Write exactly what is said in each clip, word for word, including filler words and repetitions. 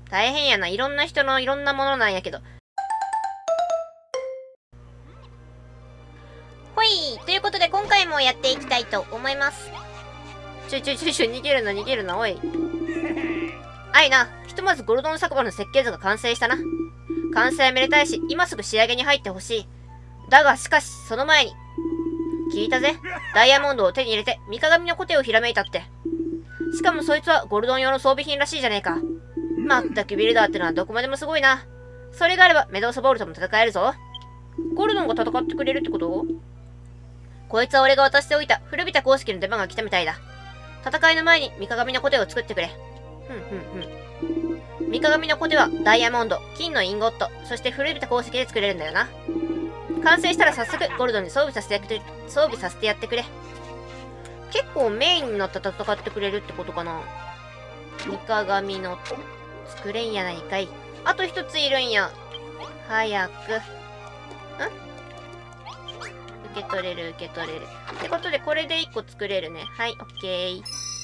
大変やな。いろんな人のいろんなものなんやけど。ほい。ということで今回もやっていきたいと思います。ちょいちょいちょいちょい、逃げるな逃げるな、おい。あいな。ひとまずゴルドン酒場の設計図が完成したな。完成はめでたいし、今すぐ仕上げに入ってほしい。だがしかし、その前に。聞いたぜ。ダイヤモンドを手に入れて、三鏡のコテをひらめいたって。しかもそいつはゴルドン用の装備品らしいじゃねえか。まったくビルダーってのはどこまでもすごいな。それがあればメドウサボールとも戦えるぞ。ゴルドンが戦ってくれるってこと？こいつは俺が渡しておいた古びた公式の出番が来たみたいだ。戦いの前に三鏡のコテを作ってくれ。ふんふんふん。三鏡のコテはダイヤモンド、金のインゴット、そして古びた鉱石で作れるんだよな。完成したら早速ゴルドンに装備させてやって装備させてやってくれ。結構メインになって戦ってくれるってことかな。三鏡の作れんやないかい。あと一ついるんや。早く。ん？受け取れる受け取れる。ってことでこれで一個作れるね。はい、オッケー。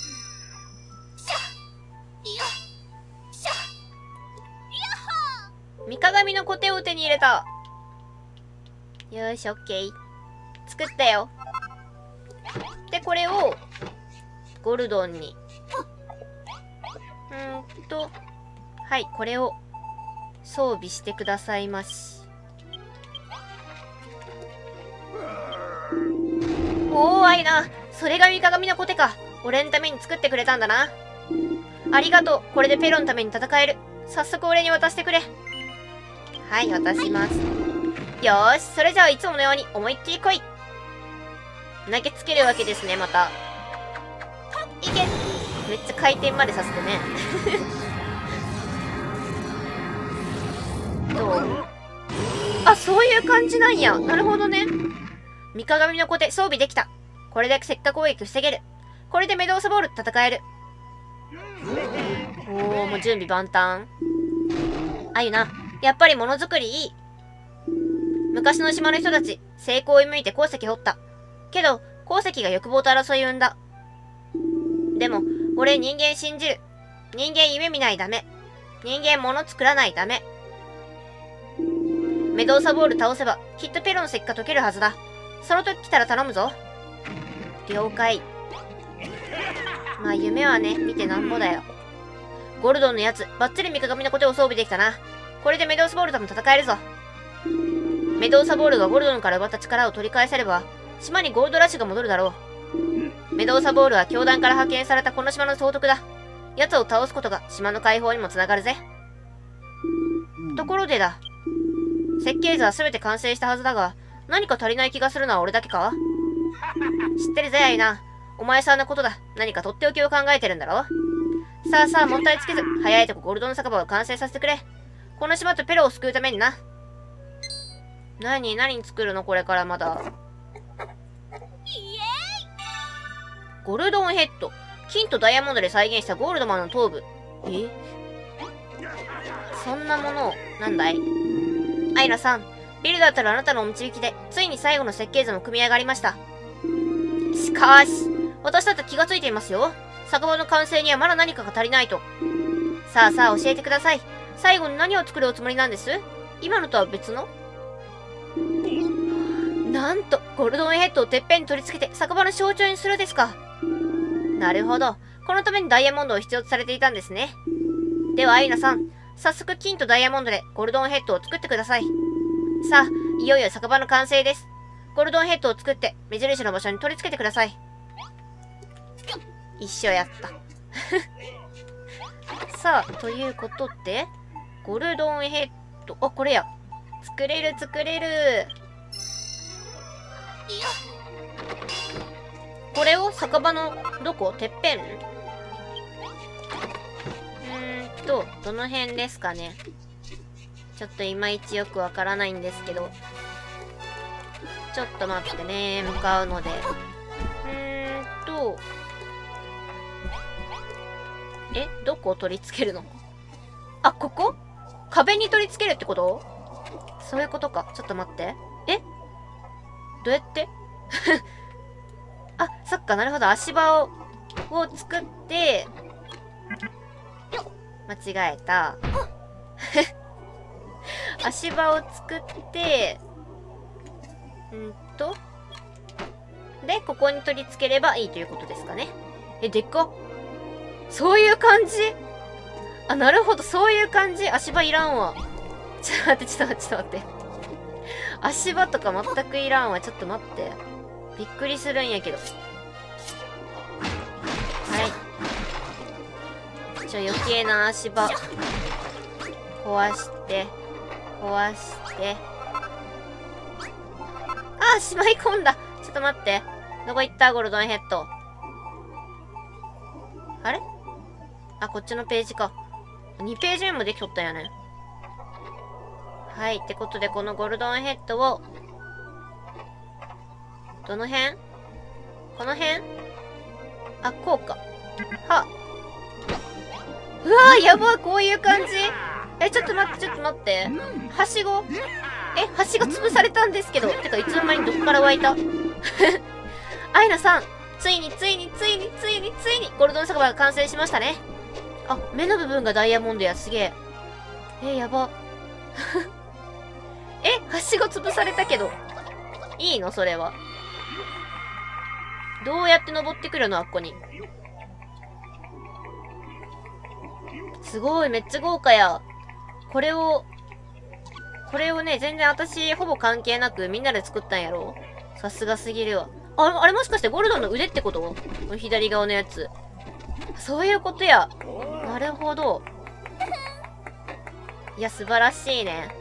三鏡のコテを手に入れた。よーし、オッケー。作ったよ。で、これを、ゴルドンに。うーんと、はい、これを、装備してくださいまし。おー、あいな。それが三鏡のコテか。俺のために作ってくれたんだな。ありがとう。これでペロのために戦える。早速俺に渡してくれ。はい、渡します。よーし、それじゃあいつものように思いっきり来い。投げつけるわけですね、また。いけ！めっちゃ回転までさせてね。どう？あ、そういう感じなんや。なるほどね。三鏡のコテ装備できた。これでせっかく攻撃防げる。これでメドウサボールと戦える。おー、もう準備万端。あゆな、やっぱりものづくりいい。昔の島の人たち、成功を追い向いて鉱石掘った。けど、鉱石が欲望と争いを生んだ。でも、俺人間信じる。人間夢見ないダメ。人間物作らないダメ。メドウサボール倒せば、きっとペロの石化解けるはずだ。その時来たら頼むぞ。了解。まあ夢はね、見てなんぼだよ。ゴルドンのやつ、バッチリ三鏡のコテを装備できたな。これでメドウサボールとも戦えるぞ。メドウサボールがゴルドンから奪った力を取り返せれば、島にゴールドラッシュが戻るだろう。メドウサボールは教団から派遣されたこの島の総督だ。奴を倒すことが島の解放にもつながるぜ。ところでだ。設計図は全て完成したはずだが、何か足りない気がするのは俺だけか？知ってるぜ、アイナ。お前さんのことだ。何かとっておきを考えてるんだろ？さあさあ、もったいつけず、早いとこゴルドン酒場を完成させてくれ。この島とペロを救うためにな。何、何作るのこれからまだ。ゴルドンヘッド。金とダイヤモンドで再現したゴールドマンの頭部。え？そんなものを、なんだい？アイラさん、ビルダーたるあなたのお導きで、ついに最後の設計図も組み上がりました。しかし、私だって気がついていますよ。酒場の完成にはまだ何かが足りないと。さあさあ教えてください。最後に何を作るおつもりなんです？今のとは別の？なんと、ゴルドンヘッドをてっぺんに取り付けて酒場の象徴にするですか。なるほど。このためにダイヤモンドを必要とされていたんですね。では、アイナさん、早速金とダイヤモンドでゴルドンヘッドを作ってください。さあ、いよいよ酒場の完成です。ゴルドンヘッドを作って目印の場所に取り付けてください。一緒やった。さあ、ということで、ゴルドンヘッド、あ、これや。作れる作れる。これを酒場のどこ？てっぺん？うーんと、どの辺ですかね。ちょっといまいちよくわからないんですけど。ちょっと待ってね、向かうので。うーんと、え、どこを取り付けるの？あ、ここ？壁に取り付けるってこと？そういうことか。ちょっと待って。え？どうやってあ、そっか、なるほど。足場を、を作って、 間違えた。足場を作って、んと。で、ここに取り付ければいいということですかね。え、でっか。そういう感じ？あ、なるほど、そういう感じ？足場いらんわ。ちょっと待って、ちょっと待って、ちょっと待って。足場とか全くいらんわ。ちょっと待って。びっくりするんやけど。はい。ちょ、余計な足場。壊して、壊して。あー、しまい込んだ。ちょっと待って。どこ行ったゴルドンヘッド。あれ？あ、こっちのページか。にページ目もできとったよね。はい。ってことで、このゴルドンヘッドを、どの辺？この辺？あ、こうか。は。うわー、やばい、こういう感じ？え、ちょっと待って、ちょっと待って。はしご？え、はしご潰されたんですけど。てか、いつの間にどこから湧いた？アイナさん、ついに、ついに、ついに、ついに、ついに、ゴルドン酒場が完成しましたね。あ、目の部分がダイヤモンドや、すげえ。え、やば。え、はしご潰されたけど。いいのそれは。どうやって登ってくるのあっこに。すごい、めっちゃ豪華や。これを、これをね、全然私、ほぼ関係なくみんなで作ったんやろ。さすがすぎるわ。あ、あれもしかしてゴルドンの腕ってこと？この左側のやつ。そういうことや。なるほど。いや、素晴らしいね。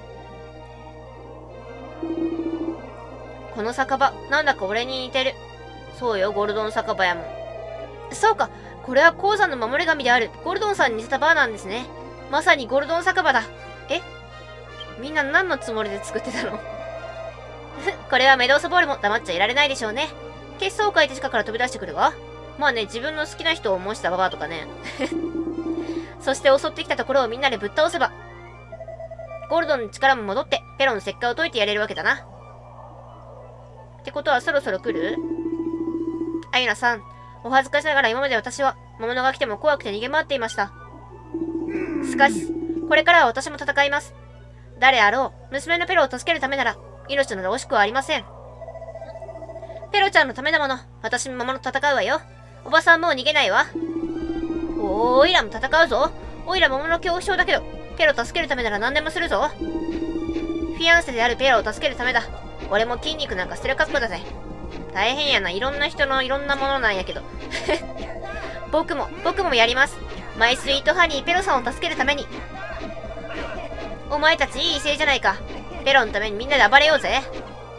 この酒場、なんだか俺に似てる。そうよ、ゴルドン酒場やもん。そうか、これは鉱山の守り神であるゴルドンさんに似せたバーなんですね。まさにゴルドン酒場だ。え？みんな何のつもりで作ってたの？これはメドウスボールも黙っちゃいられないでしょうね。血相を書いて地下から飛び出してくるわ。まあね、自分の好きな人を模したババアとかね。そして襲ってきたところをみんなでぶっ倒せば、ゴルドンの力も戻って、ペロの石灰を解いてやれるわけだな。ってことはそろそろ来る？アイナさん、お恥ずかしながら今まで私は、魔物が来ても怖くて逃げ回っていました。しかし、これからは私も戦います。誰あろう、娘のペロを助けるためなら、命など惜しくはありません。ペロちゃんのためだもの、私も魔物と戦うわよ。おばさんもう逃げないわ。おーいらも戦うぞ。おいら魔物恐怖症だけど、ペロ助けるためなら何でもするぞ。フィアンセであるペロを助けるためだ。俺も筋肉なんか捨てる覚悟だぜ。大変やな。いろんな人のいろんなものなんやけど。僕も、僕もやります。マイスイートハニーペロさんを助けるために。お前たちいい威勢じゃないか。ペロのためにみんなで暴れようぜ。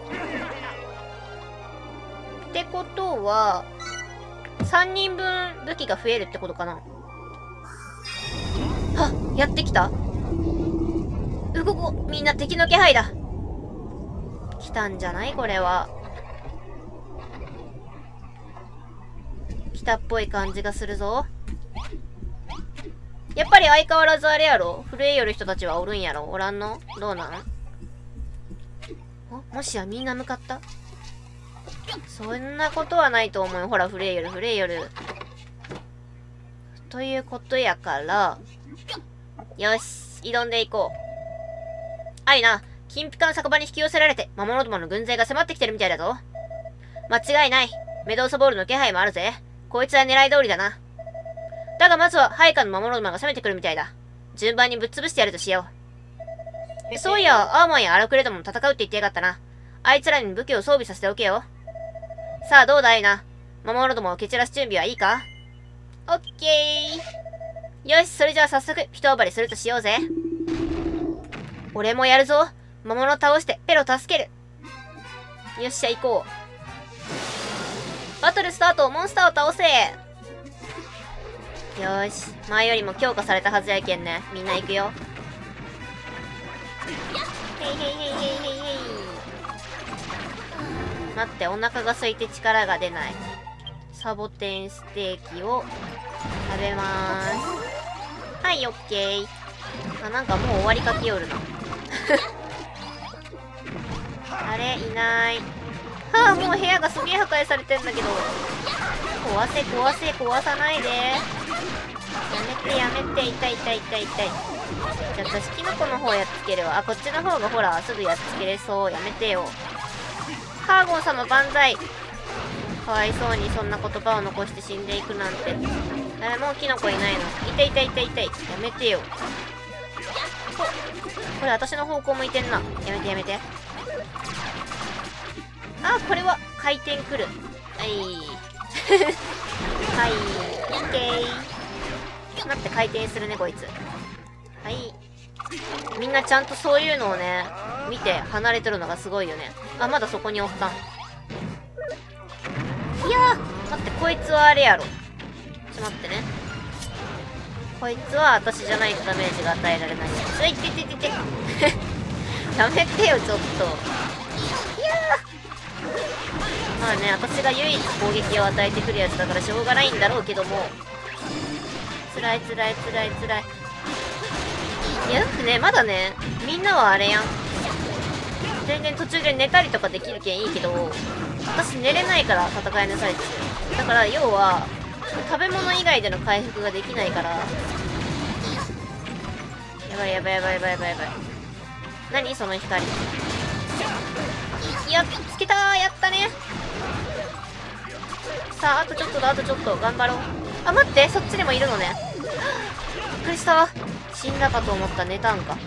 ってことは、さんにんぶん武器が増えるってことかな。はっ、やってきた。うごこ、みんな敵の気配だ。来たんじゃないこれは。来たっぽい感じがするぞ。やっぱり相変わらずあれやろ。震えよる人たちはおるんやろ。おらんの？どうなん？お、もしやみんな向かった？そんなことはないと思うよ。ほら、震えよる、震えよる。ということやから、よし、挑んでいこう。あいな、金ピカの酒場に引き寄せられて、魔物どもの軍勢が迫ってきてるみたいだぞ。間違いない。メドウソボールの気配もあるぜ。こいつは狙い通りだな。だがまずは、ハイカの魔物どもが攻めてくるみたいだ。順番にぶっ潰してやるとしよう。そういや、アーマンやアラクレドも戦うって言ってやがったな。あいつらに武器を装備させておけよ。さあ、どうだアイナ。魔物どもを蹴散らす準備はいいか？オッケー。よし、それじゃあ早速、一暴れするとしようぜ。俺もやるぞ。魔物を倒して、ペロ助ける。よっしゃ、行こう。バトルスタート、モンスターを倒せ。よーし。前よりも強化されたはずやけんね。みんな行くよ。へいへいへいへいへいへい。待って、お腹が空いて力が出ない。サボテンステーキを食べまーす。はい、オッケー。あ、なんかもう終わりかけよるな。あれ、いない。はあ、もう部屋がすげえ破壊されてんだけど。壊せ、壊せ、壊さないで。 めてやめて、痛い痛い痛い痛い。じゃあ私キノコの方やっつけるわ。あ、こっちの方がほらすぐやっつけれそう。やめてよ。カーゴン様万歳。かわいそうにそんな言葉を残して死んでいくなんて。あれもうキノコいないの。痛い痛い痛い痛い。やめてよ。ここれ私の方向向いてんな。やめてやめて。あ、これは回転くる。はいはい、オッケー。待って、回転するねこいつ。はい。みんなちゃんとそういうのをね見て離れてるのがすごいよね。あ、まだそこにおったん。いやー、待って、こいつはあれやろ。ちょっと待ってね。こいつは私じゃないとダメージが与えられないやつ。いててててやめてよちょっと。いやー、まあね、私が唯一攻撃を与えてくるやつだからしょうがないんだろうけども、つらいつらいつらいつらい。いやだってね、まだね、みんなはあれやん、全然途中で寝たりとかできるけんいいけど、私寝れないから戦いなさいって。だから要は食べ物以外での回復ができないから、やばいやばいやばいやばいやばいやばい。何その光。やっつけたー、やったね。さあ、あとちょっとだ、あとちょっと頑張ろう。あ、待って、そっちにもいるのね。びっくりしたわ。死んだかと思った。寝たんか。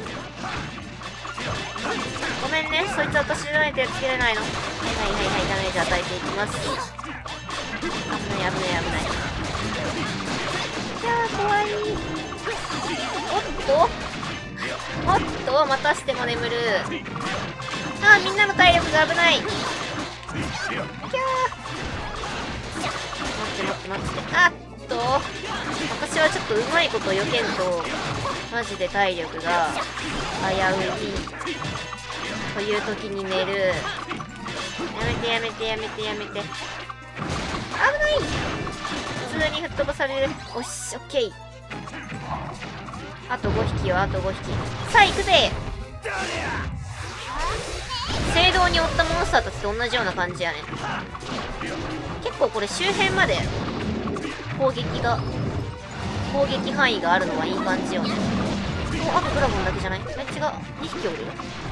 ごめんね、そいつ私じゃないとやっつけれないの。はいはいはいはい、ダメージ与えていきます。危ない危ない危ない。いやー怖い。おっとおっと、またしても眠る。あー、みんなの体力が危ない。キャー。待って待って待って。あっと私はちょっとうまいこと避けんとマジで体力が危ういという時に寝る。やめてやめてやめてやめて。危ない。普通に吹っ飛ばされる。おし、オッケー。あとごひきよ、あとごひき。さあ行くぜ。聖堂におったモンスターたちと同じような感じやね。結構これ周辺まで攻撃が攻撃範囲があるのはいい感じよね。お、あとドラゴンだけじゃない？え、違う、にひきおる。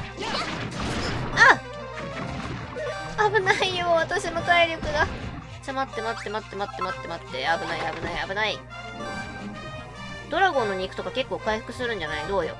あ、危ないよ、私の体力が。ちょ、待って待って待って待って待って待って、危ない危ない危ない。ドラゴンの肉とか結構回復するんじゃない？どうよ。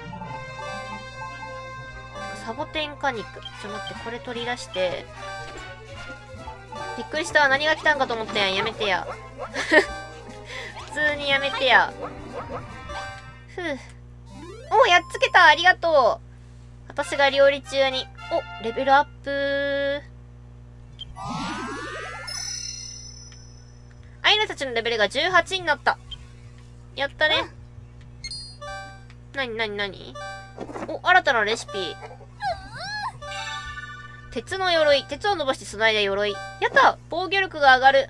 サボテン果肉。ちょ、待って、これ取り出して。びっくりした。何が来たんかと思ったやん。やめてや。普通にやめてや。ふう。お、やっつけた。ありがとう。私が料理中に。お、レベルアップ。アイナたちのレベルがじゅうはちになった。やったね。なになになに？お、新たなレシピ。鉄の鎧。鉄を伸ばして備えた鎧。やった！防御力が上がる。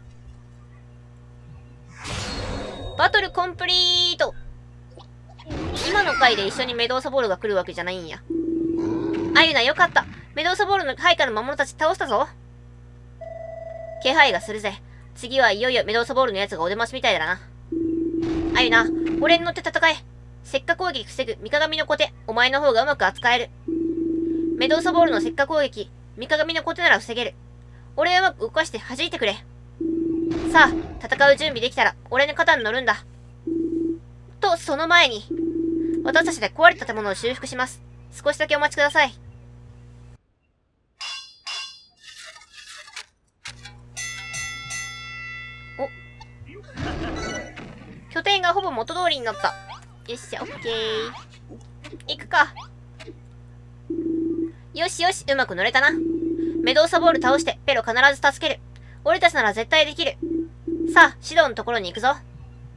バトルコンプリート。今の回で一緒にメドーサボールが来るわけじゃないんや。あゆな、よかった。メドーサボールの配下の魔物たち倒したぞ。気配がするぜ。次はいよいよメドーサボールのやつがお出ましみたいだな。あゆな、俺に乗って戦え。石化攻撃防ぐ三鏡の小手。お前の方がうまく扱える。メドーサボールの石化攻撃。三鏡の小手なら防げる。俺をうまく動かして弾いてくれ。さあ、戦う準備できたら、俺の肩に乗るんだ。と、その前に、私たちで壊れた建物を修復します。少しだけお待ちください。お。拠点がほぼ元通りになった。よっしゃ、オッケー。行くか。よしよし、うまく乗れたな。メドーサボール倒して、ペロ必ず助ける。俺たちなら絶対できる。さあ、シドのところに行くぞ。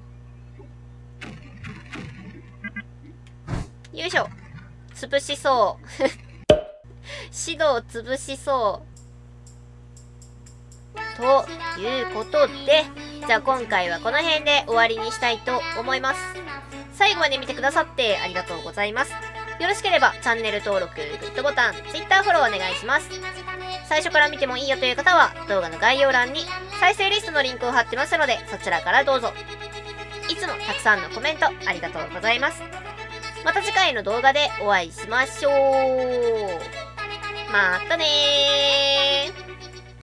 よいしょ。潰しそう。シドを潰しそう。ということで、じゃあ今回はこの辺で終わりにしたいと思います。最後まで見てくださってありがとうございます。よろしければチャンネル登録、グッドボタン、Twitter フォローお願いします。最初から見てもいいよという方は動画の概要欄に再生リストのリンクを貼ってますのでそちらからどうぞ。 いつもたくさんのコメントありがとうございます。また次回の動画でお会いしましょう。またねー。